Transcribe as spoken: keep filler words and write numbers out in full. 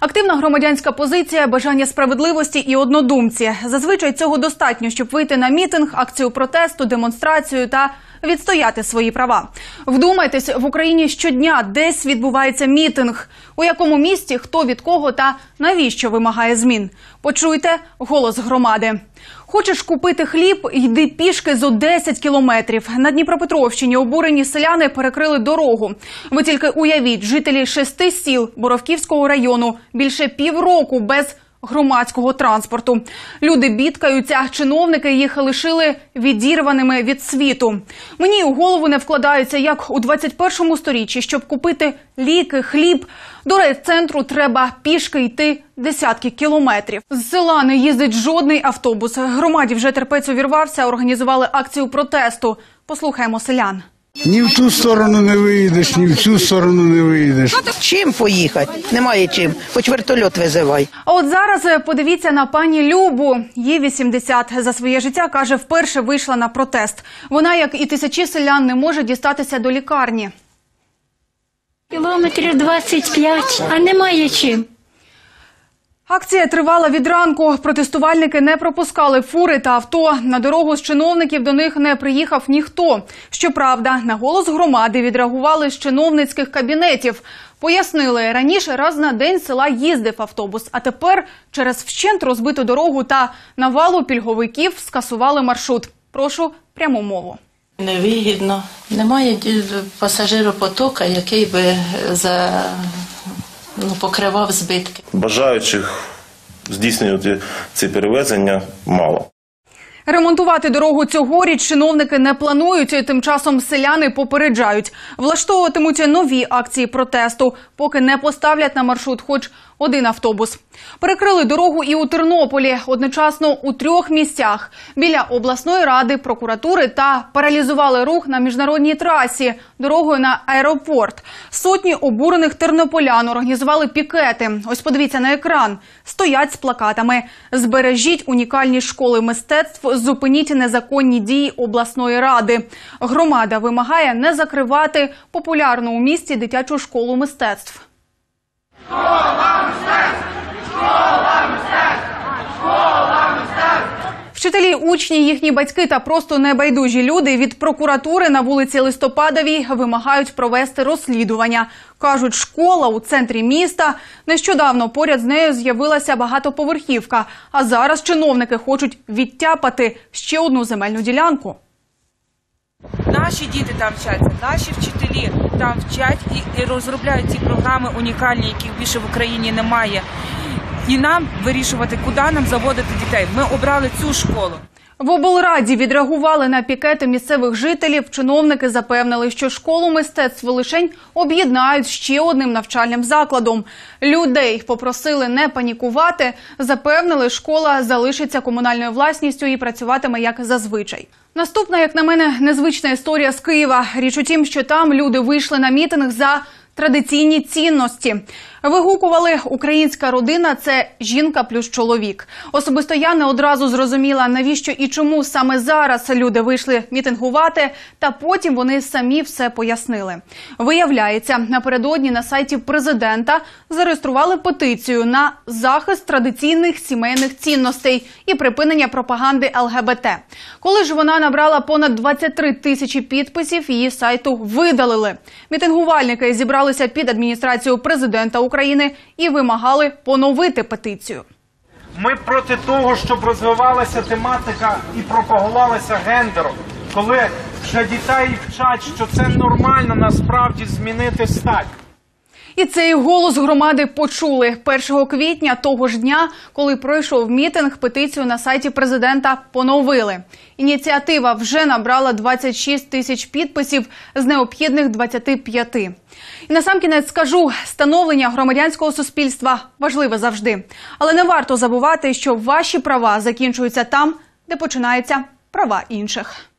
Активна громадянська позиція, бажання справедливості і однодумці. Зазвичай цього достатньо, щоб вийти на мітинг, акцію протесту, демонстрацію та відстояти свої права. Вдумайтесь, в Україні щодня десь відбувається мітинг. У якому місті, хто від кого та навіщо вимагає змін. Почуйте голос громади. Хочеш купити хліб – йди пішки зо десять кілометрів. На Дніпропетровщині обурені селяни перекрили дорогу. Ви тільки уявіть, жителі шести сіл Боровківського району більше півроку без громадського транспорту. Люди бідкаються, чиновники їх лишили відірваними від світу. Мені у голову не вкладається, як у двадцять першому сторіччі, щоб купити ліки, хліб, до райцентру треба пішки йти десятки кілометрів. З села не їздить жодний автобус. Громаді вже терпець увірвався, організували акцію протесту. Послухаємо селян. Ні в ту сторону не виїдеш, ні в цю сторону не виїдеш. Чим поїхати? Немає чим. Хоч вертольот визивай. А от зараз подивіться на пані Любу. Їй вісімдесят. За своє життя, каже, вперше вийшла на протест. Вона, як і тисячі селян, не може дістатися до лікарні. Кілометрів двадцять п'ять, а немає чим. Акція тривала від ранку. Протестувальники не пропускали фури та авто. На дорогу з чиновників до них не приїхав ніхто. Щоправда, на голос громади відреагували з чиновницьких кабінетів. Пояснили, раніше раз на день з села їздив автобус, а тепер через вщент розбиту дорогу та навалу пільговиків скасували маршрут. Прошу пряму мову. Невигідно. Немає пасажиропотока, який би за... Ну, покривав збитки. Бажаючих здійснювати ці перевезення мало. Ремонтувати дорогу цьогоріч чиновники не планують, тим часом селяни попереджають. Влаштовуватимуть нові акції протесту, поки не поставлять на маршрут хоч один автобус. Перекрили дорогу і у Тернополі, одночасно у трьох місцях. Біля обласної ради, прокуратури та паралізували рух на міжнародній трасі дорогою на аеропорт. Сотні обурених тернополян організували пікети. Ось подивіться на екран. Стоять з плакатами «Збережіть унікальні школи мистецтв, зупиніть незаконні дії обласної ради». Громада вимагає не закривати популярну у місті дитячу школу мистецтв. Школа мистецтв! Школа мистецтв! Школа мистецтв! Вчителі, учні, їхні батьки та просто небайдужі люди від прокуратури на вулиці Листопадовій вимагають провести розслідування. Кажуть, школа у центрі міста. Нещодавно поряд з нею з'явилася багатоповерхівка. А зараз чиновники хочуть відтяпати ще одну земельну ділянку. Наші діти там вчаться, наші вчителі там вчать і, і розробляють ці програми унікальні, яких більше в Україні немає. І нам вирішувати, куди нам заводити дітей. Ми обрали цю школу. В облраді відреагували на пікети місцевих жителів. Чиновники запевнили, що школу мистецтв лишень об'єднають ще одним навчальним закладом. Людей попросили не панікувати. Запевнили, школа залишиться комунальною власністю і працюватиме як зазвичай. Наступна, як на мене, незвична історія з Києва. Річ у тім, що там люди вийшли на мітинг за традиційні цінності. Вигукували «Українська родина – це жінка плюс чоловік». Особисто я не одразу зрозуміла, навіщо і чому саме зараз люди вийшли мітингувати, та потім вони самі все пояснили. Виявляється, напередодні на сайті президента зареєстрували петицію на захист традиційних сімейних цінностей і припинення пропаганди ел ге бе те. Коли ж вона набрала понад двадцять три тисячі підписів, її з сайту видалили. Мітингувальники зібралися під адміністрацію президента України і вимагали поновити петицію. Ми проти того, щоб розвивалася тематика і пропагувалася гендером, коли вже дітей вчать, що це нормально насправді змінити стать. І цей голос громади почули. першого квітня того ж дня, коли пройшов мітинг, петицію на сайті президента поновили. Ініціатива вже набрала двадцять шість тисяч підписів з необхідних двадцяти п'яти. І насамкінець скажу, становлення громадянського суспільства важливе завжди. Але не варто забувати, що ваші права закінчуються там, де починаються права інших.